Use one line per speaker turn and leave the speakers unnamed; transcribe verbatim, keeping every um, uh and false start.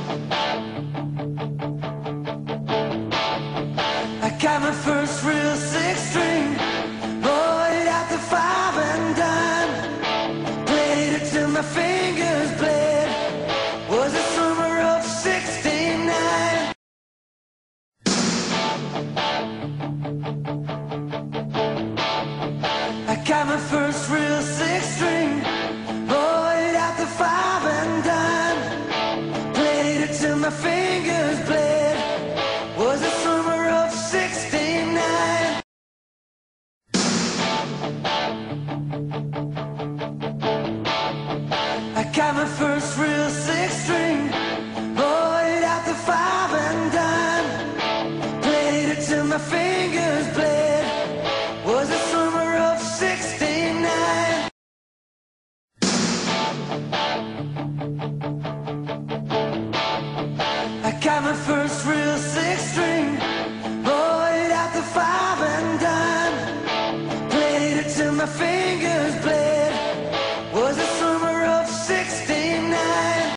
I got my first real six string, bought it at the five and dime, played it till my fingers bled. Was the summer of sixty-nine. I got my first real six string, bought it at the five and dime, played it till my fingers bled. Was the summer of sixty-nine. I got my first real six string, bought it at the five and dime, played it till my fingers bled. Was the summer of sixty-nine. I got my first real six string, bought it at the five and dime, played it till my fingers